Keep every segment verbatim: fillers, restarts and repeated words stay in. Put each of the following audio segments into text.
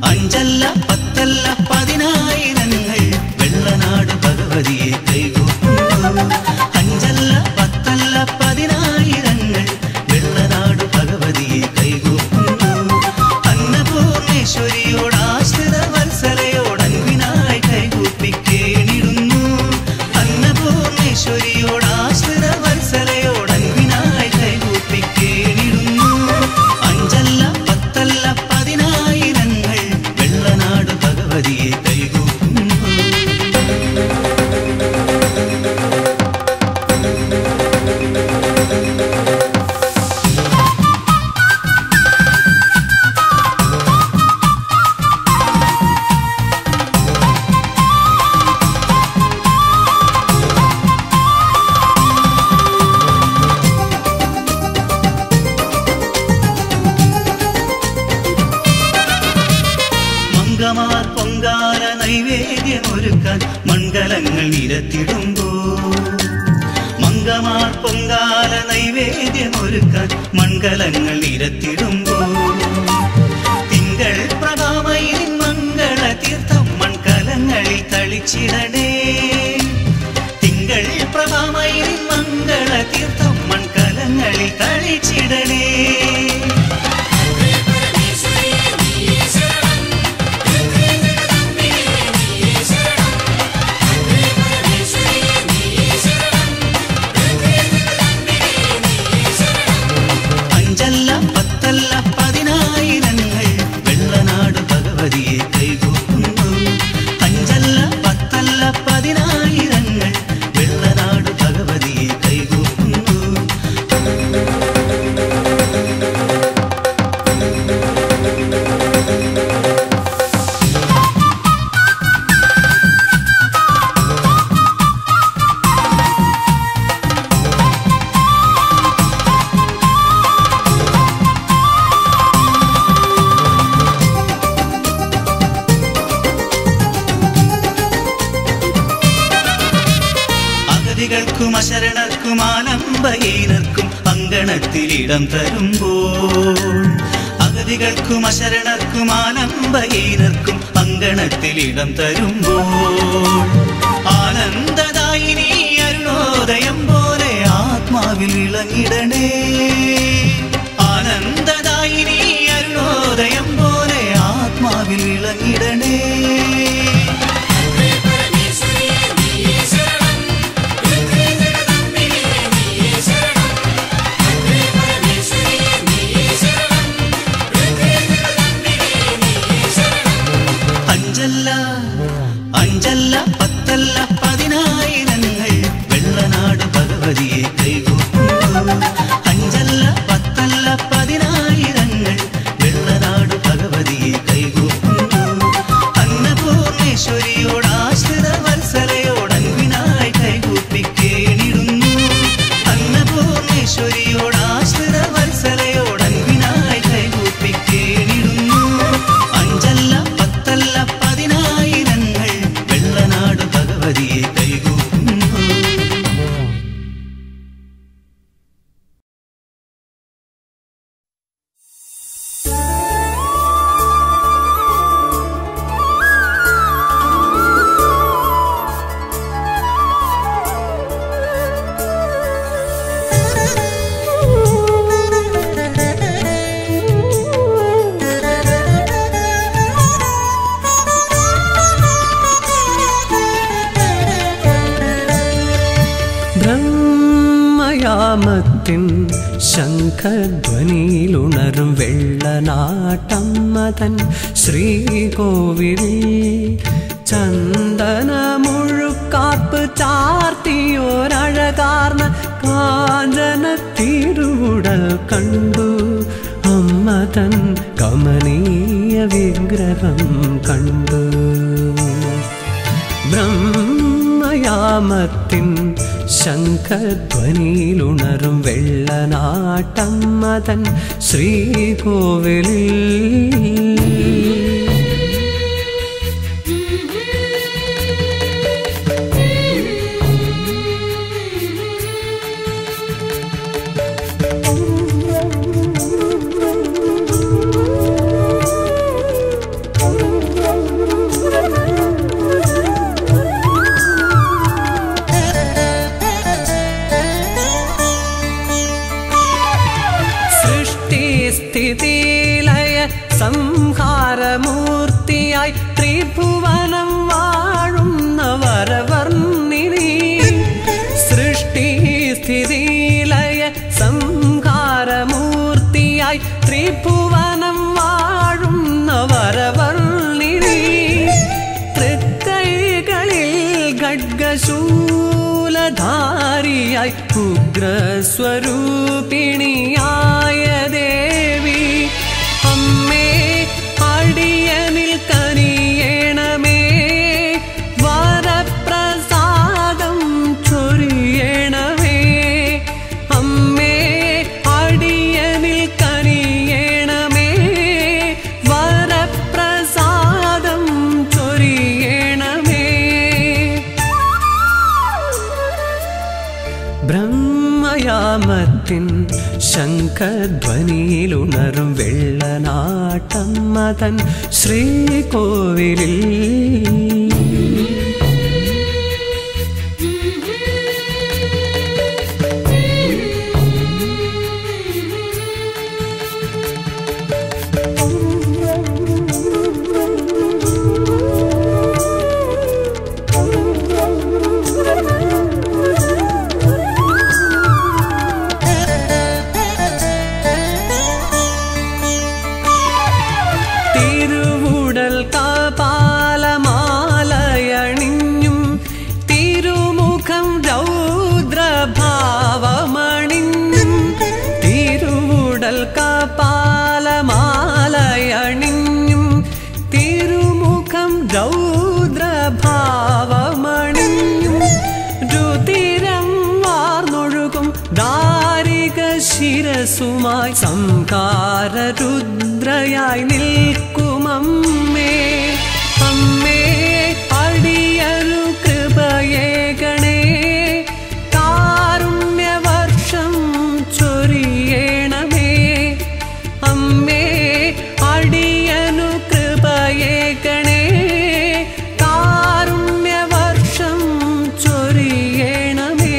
അഞ്ചല്ല പത്തല്ല പതിനായിരങ്ങൾ വെള്ളനാട് ഭഗവതിയെ കൈകൂപ്പുന്നു. അഞ്ചല്ല പത്തല്ല പതിനായിരങ്ങൾ വെള്ളനാട് ഭഗവതിയെ കൈകൂപ്പുന്നു. അന്നപൂർണേശ്വരിയോട് ആശ്രിത വത്സലയോട് അൻപിനായി കൈകൂപ്പിക്കേണിടുന്നു. അന്നപൂർണേശ്വരിയോട് ആശ്രിത വത്സലയോട് അൻപിനായി കൈകൂപ്പിക്കേണിടുന്നു. അഞ്ചല്ല പത്തല്ല പതിനായിരങ്ങൾ വെള്ളനാട് ഭഗവതിയെ കൈകൂപ്പുന്നു. മംഗമാർ പൊങ്കാല നൈവേദ്യമൊരുക്കാൻ മണ്ഡലങ്ങൾ നിരത്തിടുമ്പോൾ മംഗമാർ പൊങ്കാല നൈവേദ്യമൊരുക്കാൻ മണ്ഡലങ്ങൾ നിരത്തിടുമ്പോൾ തിങ്കൾ പ്രഭാമയിൽ മംഗള തീർത്ഥം മൺകലങ്ങളിൽ തളിച്ചിടണേ. തിങ്കൾ പ്രഭാമയിൽ മംഗള തീർത്ഥം മൺകലങ്ങളിൽ തളിച്ചിടണേ. അഞ്ചല്ല പത്തല്ല പതിനായിരങ്ങൾ വെള്ളനാട് ഭഗവതിയെ കൈകൂപ്പുന്നു. അഞ്ചല്ല പത്തല്ല പതിനായിരങ്ങൾ വെള്ളനാട് ഭഗവതിയെ കൈകൂപ്പുന്നു. അഗതികൾക്കും അശരണർക്കും ആലംബഹീനർക്കും അങ്കണത്തിലിടം തരുമ്പോൾ അഗതികൾക്കും അശരണർക്കും ആലംബഹീനർക്കും അങ്കണത്തിലിടം തരുമ്പോൾ ആനന്ദദായിനി അരുണോദയം പോലെ ആത്മാവിൽ ഇളങ്ങിടണേ. ആനന്ദദായിനി അരുണോദയം പോലെ ആത്മാവിൽ ഇളങ്ങിടണേ. അഞ്ചല്ല അഞ്ചല്ല പത്തല്ല പതിനായിരങ്ങൾ വെള്ളനാട് ഭഗവതിയെ കൈകൂപ്പുന്നു. അഞ്ചല്ല പത്തല്ല പതിനായിരങ്ങൾ വെള്ളനാട് ഭഗവതിയെ കൈകൂപ്പുന്നു. അന്നപൂർണേശ്വരിയോട് ആശ്രിത വത്സലയോട് അൻപിനായി കൈകൂപ്പിക്കേണിടുന്നു. അന്നപൂർണേശ്വരിയോട് ആശ്രിത വത്സലയോട് അൻപിനായി കൈകൂപ്പിക്കേണിടുന്നു. അഞ്ചല്ല പത്തല്ല പതിനായിരങ്ങൾ വെള്ളനാട് ഭഗവതിയെ കൈകൂപ്പുന്നു. ബ്രഹ്മയാമത്തിൻ ശംഖധ്വനിയിലുണരും വെള്ളനാട്ടമ്മതൻ ശ്രീകോവിലിൽ ചന്ദനമുഴുക്കാപ്പ് ചാർത്തിയോരഴകാർന്ന കാഞ്ചന തിരുവുടൽ കണ്ടു. അമ്മതൻ കമനീയ വിഗ്രഹം കണ്ടു. ബ്രഹ്മയാമത്തിൻ ശംഖധ്വനിയിലുണരും വെള്ളനാട്ടമ്മതൻ ശ്രീകോവിലിൽ Oh മൂർത്തിയായി ത്രിഭുവനം വാഴുന്ന വരവർണ്ണിനി സൃഷ്ടി സ്ഥിതി ലയ സംഹാരമൂർത്തിയായി ത്രിഭുവനം വാഴുന്ന വരവർണ്ണിനി തൃക്കൈകളിൽ ഖഡ്ഗശൂലധാരിയായി ഉഗ്രസ്വരൂപിണിയായ ദേവി അമ്മേ അടിയനിൽ കനിയേണമേ വരപ്രസാദം ചൊരിയണമേ അമ്മേ അടിയനിൽ കനിയേണമേ വരപ്രസാദം ചൊരിയണമേ ബ്രഹ്മയാമത്തിൻ ശംഖധ്വനിയിലുണരും വെള്ളനാട്ടമ്മ തൻ ശ്രീകോവിലിൽ പാലമാലയണിഞ്ഞും തിരുമുഖം രൗദ്രഭാവമണിഞ്ഞും രുതിരം വാർന്നൊഴുകും ദാരിക ശിരസുമായി സംകാര രുദ്രയായി നിൽക്കുമമ്മേ അമ്മേ അടിയനു കൃപയേകണേ കാരുണ്യവർഷം ചൊരിയണമേ അമ്മേ അടിയനു കൃപയേകണേ കാരുണ്യവർഷം ചൊരിയണമേ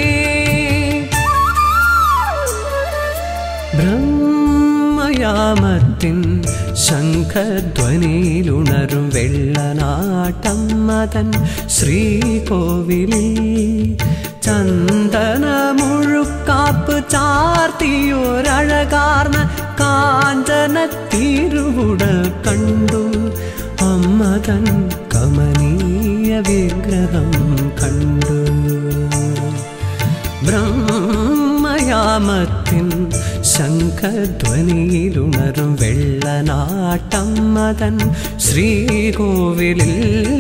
ബ്രഹ്മയാമത്തിൻ ശംഖധ്വനിയിലുണരും വെള്ളനാട്ടമ്മ തൻ ശ്രീകോവിലിൽ ചന്ദനമുഴുക്കാപ്പ് ചാർത്തിയൊരഴകാർന്ന കാഞ്ചന തിരുവുടൽ കണ്ടു അമ്മ തൻ കമനീയ വിഗ്രഹം കണ്ടു ബ്രഹ്മയാമത്തിൻ ശംഖധ്വനിയിലുണരും വെള്ളനാട്ടമ്മ തൻ ശ്രീകോവിലിൽ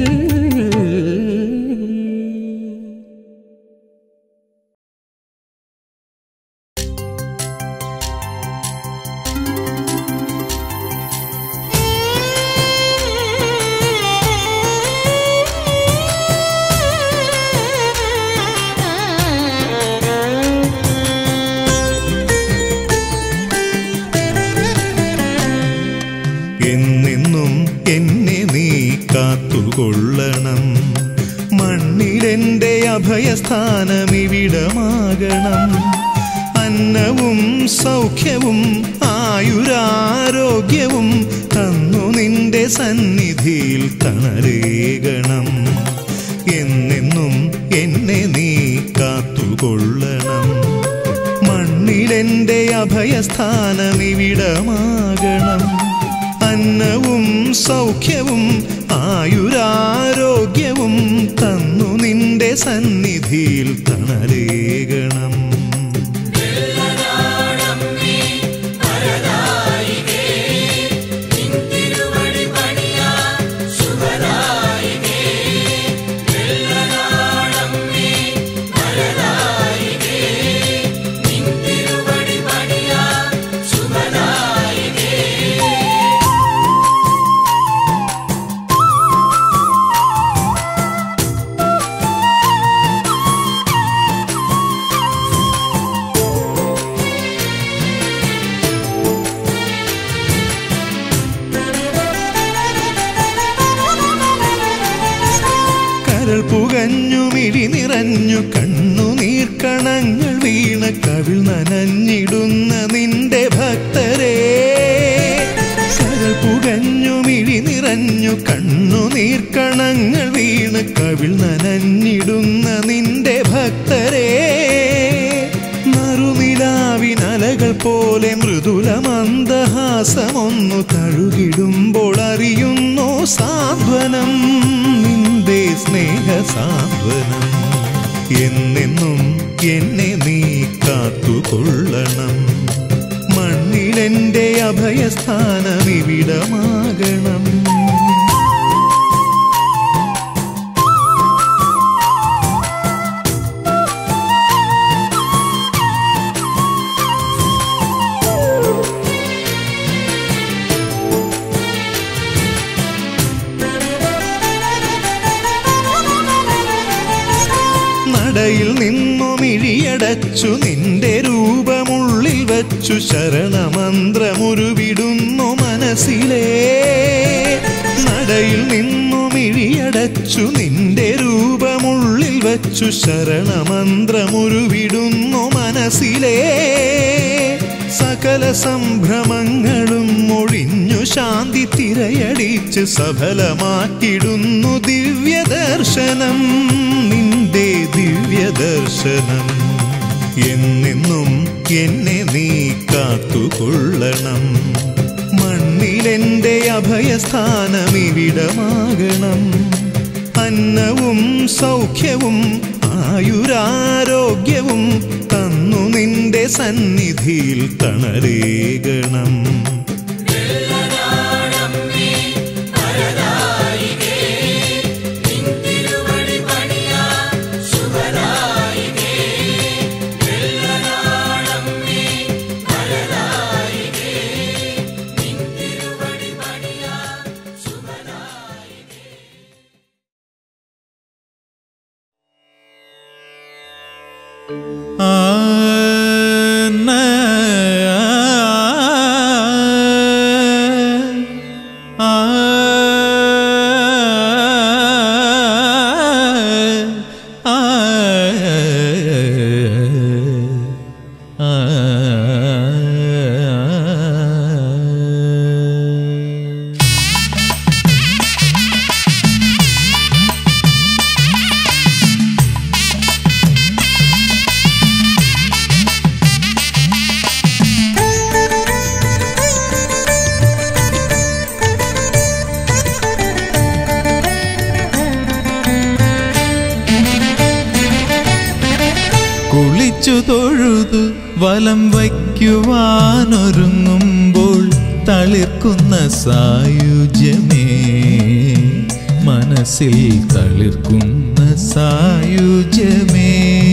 കൊള്ളണം മണ്ണിലെന്റെ അഭയസ്ഥാനമിവിടമാകണം അന്നവും സൗഖ്യവും ആയുരാരോഗ്യവും തന്നു നിന്റെ സന്നിധിയിൽ തണലേകണം എന്നെന്നും എന്നെ നീ കാത്തുകൊള്ളണം മണ്ണിലെന്റെ അഭയസ്ഥാനമിവിടമാകണം അന്നവും സൗഖ്യവും ആയുരാരോഗ്യവും തന്നു നിന്റെ സന്നിധിയിൽ തണലേകണം പുകഞ്ഞു മിഴി നിറഞ്ഞു കണ്ണുനീർക്കണങ്ങൾ വീണ കവിൾ നനഞ്ഞിടുന്ന നിന്റെ ഭക്തരെ സരൽ പുകഞ്ഞു മിഴി നിറഞ്ഞു നിറഞ്ഞു കണ്ണുനീർക്കണങ്ങൾ വീണ് കവിൾ നനഞ്ഞിടുന്ന നിന്റെ ഭക്തരെ നറുനിലാവിനലകൾ പോലെ മൃദുല മന്ദഹാസമൊന്നു തഴുകിടുമ്പോൾ അറിയുന്നു സാന്ത്വനം നിന്റെ സ്നേഹ സാന്ത്വനം എന്നെന്നും എന്നെ നീ കാത്തുകൊള്ളണം മണ്ണിലെന്റെ അഭയസ്ഥാനം ഇവിടമാകണം നടയിൽ നിന്നു മിഴിയടച്ചു നിന്റെ രൂപമുള്ളിൽ വച്ചു ശരണമന്ത്രമുരുവിടുന്നു മനസ്സിലേ നടയിൽ നിന്നു മിഴിയടച്ചു നിന്റെ രൂപമുള്ളിൽ വച്ചു ശരണമന്ത്രമുരുവിടുന്നു മനസ്സിലേ സകല സംഭ്രമങ്ങളും ഒഴിഞ്ഞു ശാന്തി തിരയടിച്ച് സഫലമാക്കിടുന്നു ദിവ്യദർശനം നിന്റെ ദിവ്യദർശനം എന്നെന്നും എന്നെ നീ കാത്തുകൊള്ളണം മണ്ണിലെന്റെ അഭയസ്ഥാനം ഇവിടമാകണം അന്നവും സൗഖ്യവും ആയുരാരോഗ്യവും തന്നു നിന്റെ സന്നിധിയിൽ തണലേകണം കുളിച്ചു തൊഴുതു വലം വയ്ക്കുവാനൊരുങ്ങുമ്പോൾ തളിർക്കുന്ന സായുജ്യമേ മനസ്സിൽ തളിർക്കുന്ന സായുജ്യമേ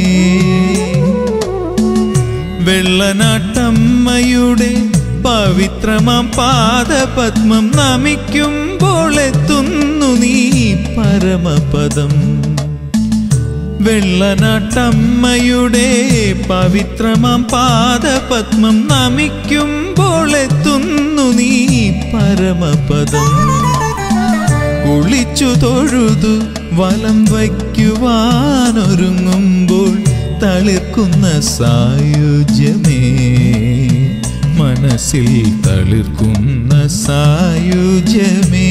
വെള്ളനാട്ടമ്മയുടെ പവിത്രമാം പാദപത്മം നമിക്കുമ്പോൾ എത്തുന്നു നീ പരമപദം വെള്ളനാട്ടമ്മയുടെ പവിത്രമാം പാദപത്മം നമിക്കുമ്പോൾ എത്തുന്നു നീ പരമപദം കുളിച്ചു തൊഴുതു വലം വയ്ക്കുവാനൊരുങ്ങുമ്പോൾ തളിർക്കുന്ന സായുജ്യമേ മനസ്സിൽ തളിർക്കുന്ന സായുജ്യമേ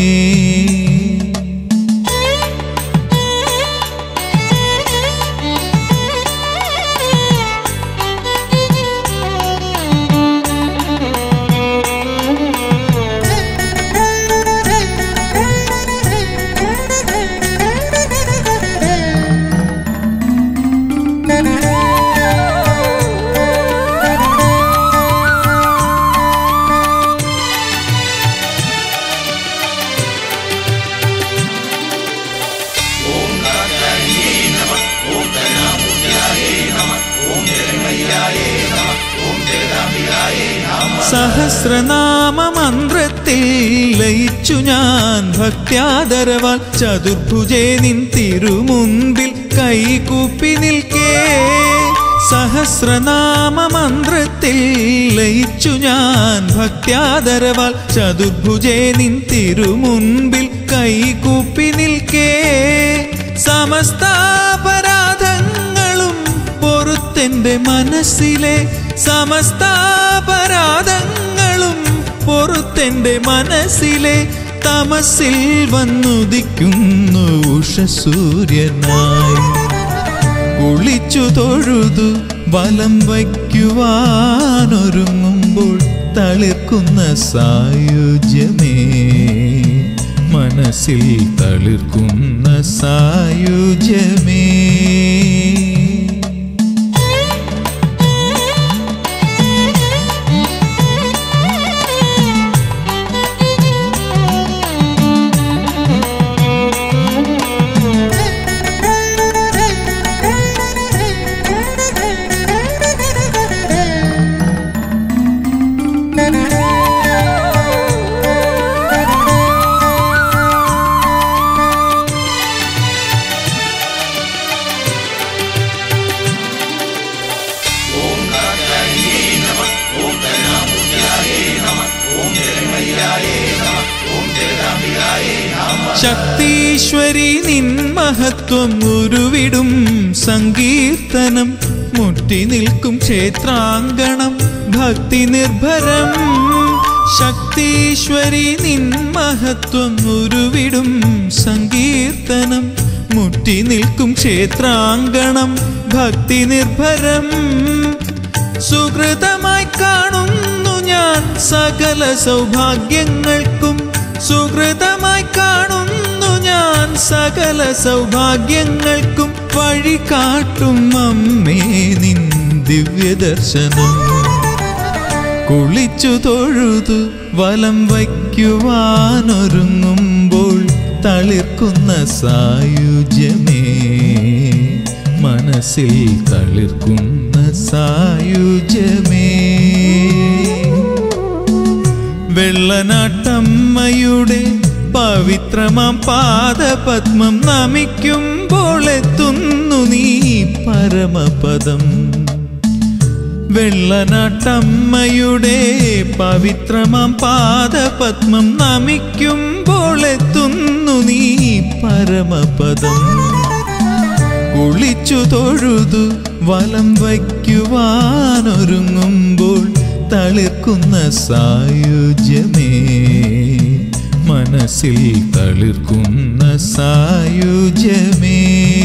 സഹസ്രനാമ മന്ത്രത്തിൽ ലയിച്ചു ഞാൻ ഭക്ത്യാദരവാൽ ചതുർഭുജേ നിൻ തിരുമുൻപിൽ കൈകൂപ്പി നിൽക്കേ സഹസ്രനാമ മന്ത്രത്തിൽ ലയിച്ചു ഞാൻ ഭക്ത്യാദരവാൽ ചതുർഭുജേ നിൻ തിരുമുൻപിൽ കൈകൂപ്പി നിൽക്കേ സമസ്താപരാധങ്ങളും പൊറുത്തെന്റെ മനസ്സിലെ സമസ്താപരാധങ്ങളും പൊറുത്തെന്റെ മനസ്സിലെ തമസിൽ വന്നുദിക്കുന്നു ഉഷസൂര്യനായി. കുളിച്ചു തൊഴുതു വലം വയ്ക്കുവാനൊരുങ്ങുമ്പോൾ തളിർക്കുന്ന സായുജ്യമേ, മനസ്സിൽ തളിർക്കുന്ന സായുജ്യമേ. ശക്തീശ്വരി നിൻ മഹത്വം ഉരുവിടും സങ്കീർത്തനം, മുറ്റി നിൽക്കും ക്ഷേത്രാങ്കണം ഭക്തി നിർഭരം. ശക്തീശ്വരി നിൻ മഹത്വം ഉരുവിടും സങ്കീർത്തനം, മുറ്റി നിൽക്കും ക്ഷേത്രാങ്കണം ഭക്തി നിർഭരം. സുഹൃതമായി കാണുന്നു ഞാൻ സകല സൗഭാഗ്യങ്ങൾക്കും, സുഹൃതമായി കാണുന്നു ഞാൻ സകല സൗഭാഗ്യങ്ങൾക്കും. വഴി കാട്ടും അമ്മേ നിൻ ദിവ്യദർശനം. കുളിച്ചു തൊഴുതു വലം വയ്ക്കുവാനൊരുങ്ങുമ്പോൾ തളിർക്കുന്ന സായുജ്യമേ, മനസ്സിൽ തളിർക്കുന്ന സായുജ്യമേ. വെള്ളനാട്ടമ്മയുടെ പവിത്രമാം പാദപത്മം നമിക്കുമ്പോൾ എത്തുന്നു നീ പരമപദം. വെള്ളനാട്ടമ്മയുടെ പവിത്രമാം പാദപത്മം നമിക്കുമ്പോൾ എത്തുന്നു നീ പരമപദം. കുളിച്ചു തൊഴുതു വലം വയ്ക്കുവാനൊരുങ്ങുമ്പോൾ തളിർക്കുന്ന സായുജ്യമേ, മനസ്സിൽ തളിർക്കുന്ന സായുജ്യമേ.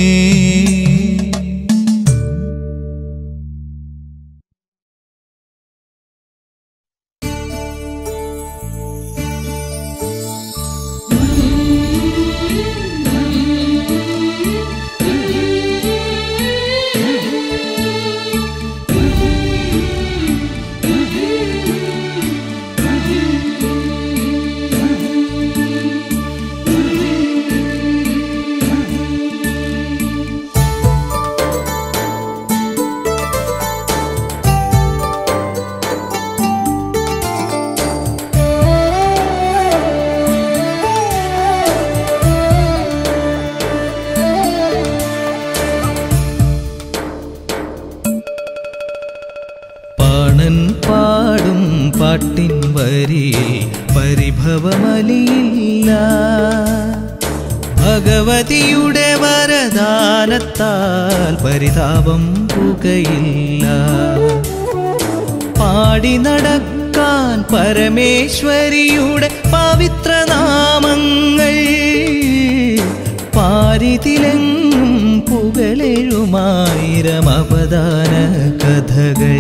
പാട്ടിൻ വരിയിൽ പരിഭവമലിയില്ല. ഭഗവതിയുടെ വരദാനത്താൽ പരിതാപം പുകയില്ല. പാടി നടക്കാൻ പരമേശ്വരിയുടെ പവിത്രനാമങ്ങൾ, പാരിതിലെങ്ങും പുകളെഴുമായിരം അവദാന കഥകൾ.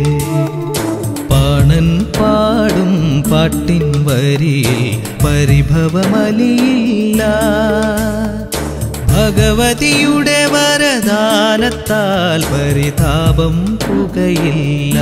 പാണൻ പാടും പാട്ടിൻ വരിയിൽ പരിഭവമലിയില്ല. ഭഗവതിയുടെ വരദാനത്താൽ പരിതാപം പുകയില്ല.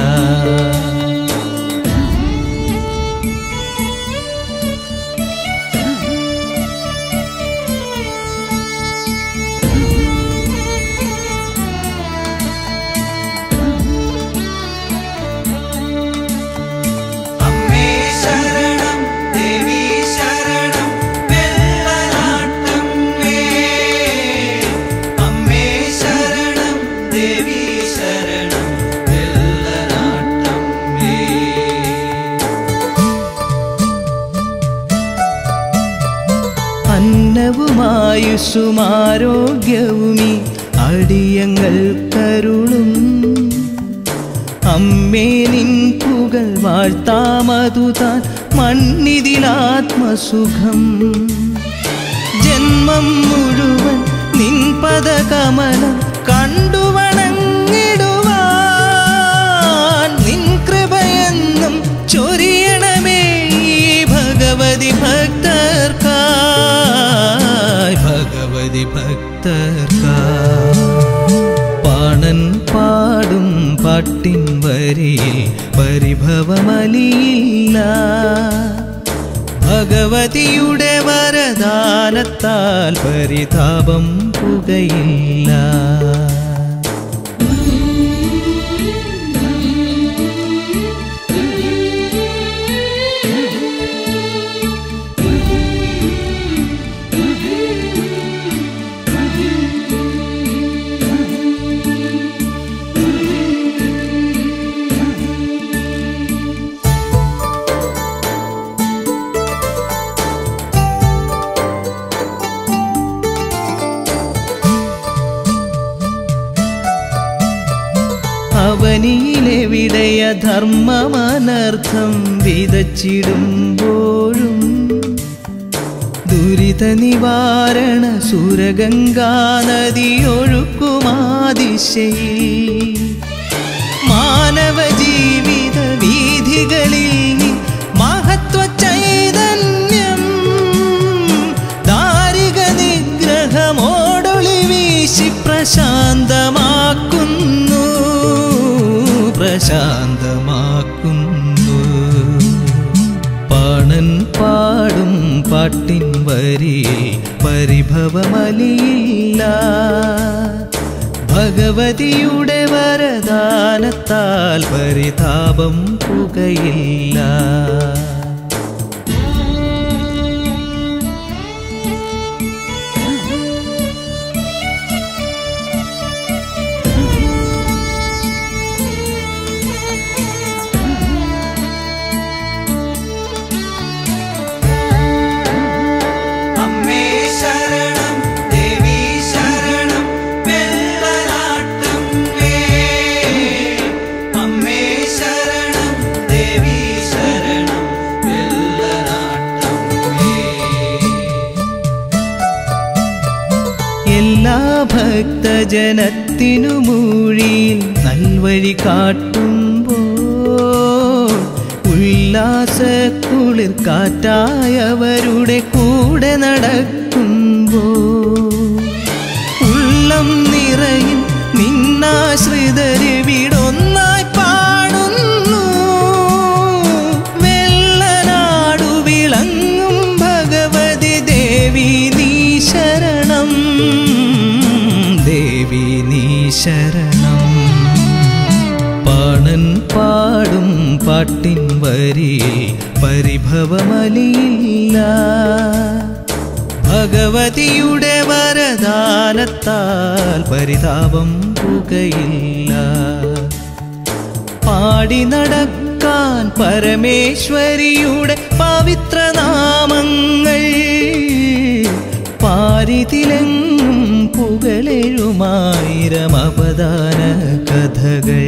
അന്നവുമായുസ്സുമാരോഗ്യവുമീ അടിയങ്ങൾ കരുളും. അമ്മേ നിൻ പുകൾ വാഴ്ത്താമതുതാൻ മണ്ണിതിലാത്മസുഖം. ജന്മം മുഴുവൻ നിൻ പദകമലം കണ്ടു വണങ്ങിടുവാൻ നിൻ കൃപയെന്നും ചൊരിയണമേ ഈ ഭഗവതി ഭക്തർക്കായി, ഭഗവതി ഭക്തർക്കായി. പാണൻ പാടും പാട്ടിൻ വരിയിൽ പരിഭവമലിയില്ല. ഭഗവതിയുടെ വരദാനത്താൽ പരിതാപം പുകയില്ല. അവനിയിലെവിടെയ ധർമ്മമനർത്ഥം വിതച്ചിടുമ്പോഴും ദുരിത നിവാരണ സുരഗംഗാ നദിയൊഴുക്കുമാദിശയിൽ മാനവ ജീവിത വീഥികളിൽ നീ മഹത്വ ചൈതന്യം ദാരിക നിഗ്രഹമോടൊളി വീശി പ്രശാന്തമാക്കുന്നു, പ്രശാന്തമാക്കുന്നു. പാണൻ പാടും പാട്ടിൻ വരിയിൽ പരിഭവമലിയില്ല. ഭഗവതിയുടെ വരദാനത്താൽ പരിതാപം പുകയില്ല. എല്ലാ ഭക്തജനത്തിനു മൂഴിയിൽ നൽവഴി കാട്ടുമ്പോൾ ഉല്ലാസക്കുളിർ കാറ്റായവരുടെ കൂടെ നടക്കുമ്പോൾ ഉള്ളം നിറയും നിന്നാശ്രിതരിവിടൊന്നായി പാടുന്നു. വെള്ളനാടു വിളങ്ങും ഭഗവതി ദേവി നീ ശരണം, ദേവി നീ ശരണം. പാണൻ പാടും പാട്ടിൻ വരിയിൽ പരിഭവമലിയില്ല. ഭഗവതിയുടെ വരദാനത്താൽ പരിതാപം പുകയില്ല. പാടി നടക്കാൻ പരമേശ്വരിയുടെ പവിത്രനാമങ്ങൾ പാരിതിലെങ്ങും പുകളെഴുമായിരം അപദാന കഥകൾ.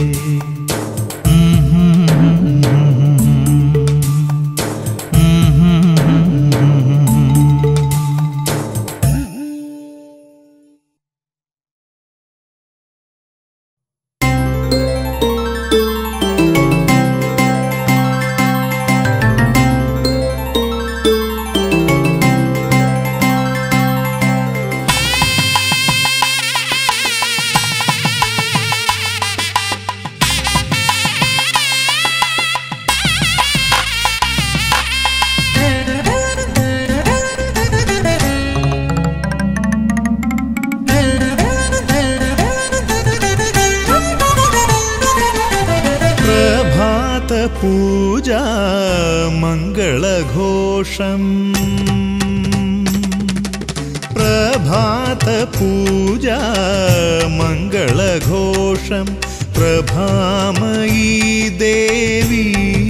पूजा मंगलघोषम् प्रभात पूजा मंगलघोषम् प्रभामयी देवी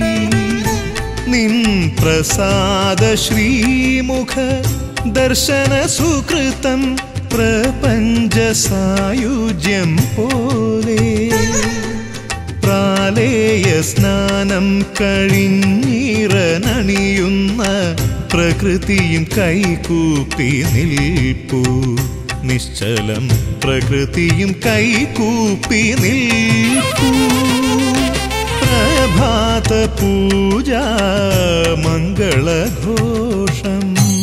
निन् प्रसाद श्रीमुख दर्शन सुकृतं प्रपञ्च सायुज्यं पोले പ്രാലേയ സ്നാനം കഴിഞ്ഞിറനണിയുന്ന പ്രകൃതിയും കൈകൂപ്പി നിൽപ്പൂ നിശ്ചലം പ്രകൃതിയും കൈകൂപ്പി നിൽപ്പൂ പ്രഭാത പൂജ മംഗളഘോഷം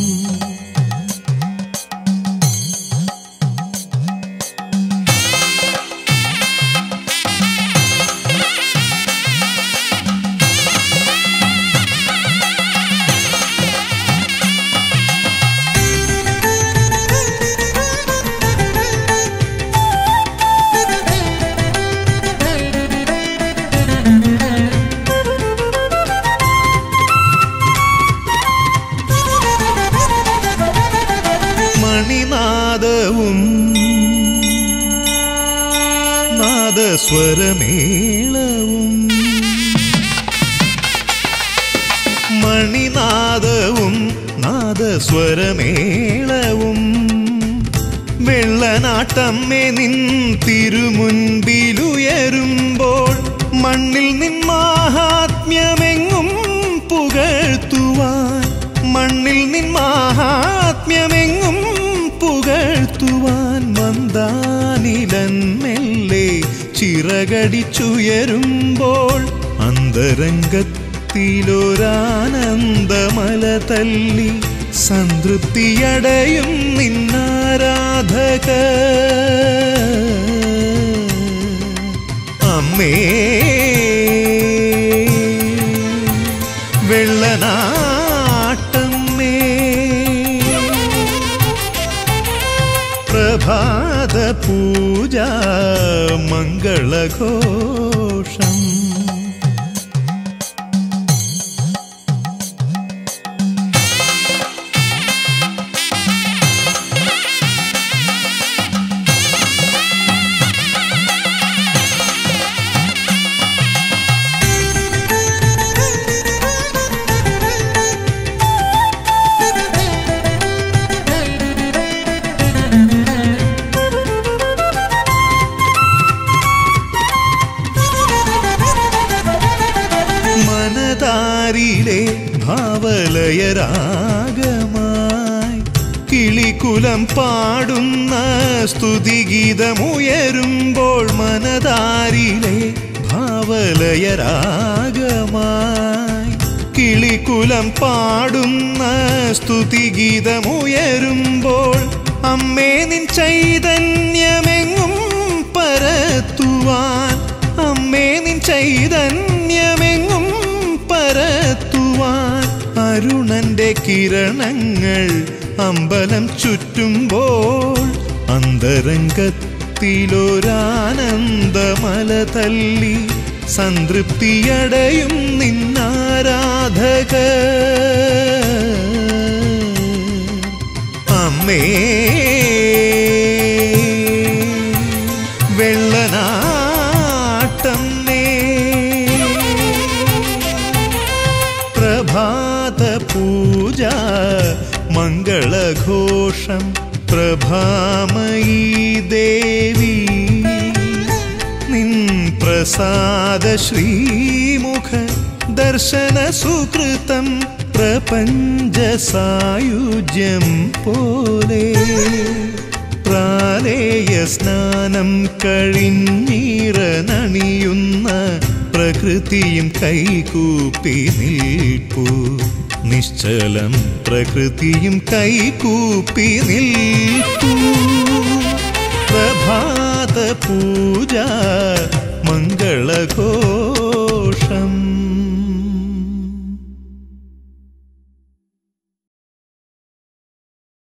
മണിനാദവും നാദസ്വരമേളവും മണിനാദവും നാദസ്വരമേളവും വെള്ളനാട്ടമ്മേ നിൻ തിരുമുൻപിലുയരുമ്പോൾ മണ്ണിൽ നിൻ മാഹാത്മ്യമെങ്ങും പുകഴ്ത്തുവാൻ മണ്ണിൽ നിൻ മാഹാത്മ്യമെങ്ങും പുകഴ്ത്തുവാൻ മന്ദാനിലൻ മെല്ലെ ചിറകടിച്ചുയരുമ്പോൾ അന്തരംഗത്തിലൊരാനന്ദമല തല്ലി സംതൃപ്തിയടയും നിന്നാരാധക അമ്മേ വെള്ളനാട്ടമ്മേ പ്രഭാത പൂജ മംഗളഘോഷം മനതാരിലെ ഭാവലയരാഗമായി കിളികുലം പാടുന്ന സ്തുതിഗീതമുയരുമ്പോൾ മനതാരിലെ ഭാവലയരാഗമായി കിളികുലം പാടുന്ന സ്തുതിഗീതമുയരുമ്പോൾ അമ്മേ നിൻ ചൈതന്യമെങ്ങും പരത്തുവാൻ അമ്മേ നിൻ ചൈതന്യമെങ്ങും പരത്തുവാൻ അരുണന്റെ കിരണങ്ങൾ അമ്പലം ചുറ്റുമ്പോൾ അന്തരംഗത്തിലൊരാനന്ദമല തല്ലി സംതൃപ്തിയടയും നിന്നാരാധക അമ്മേ വെള്ളനാട്ടമ്മേ പ്രഭാത പൂജ മംഗളഘോഷം പ്രഭാമയീ ദേവി നിൻ പ്രസാദ ശ്രീമുഖ ദർശന സുകൃതം പ്രപഞ്ച സായുജ്യം പോലെ പ്രാലേയ സ്നാനം കഴിഞ്ഞിറനണിയുന്ന പ്രകൃതിയും കൈകൂപ്പി നിൽപ്പൂ നിശ്ചലം പ്രകൃതിയും കൈകൂപ്പി നിൽപ്പൂ പ്രഭാത പൂജ മംഗളഘോഷം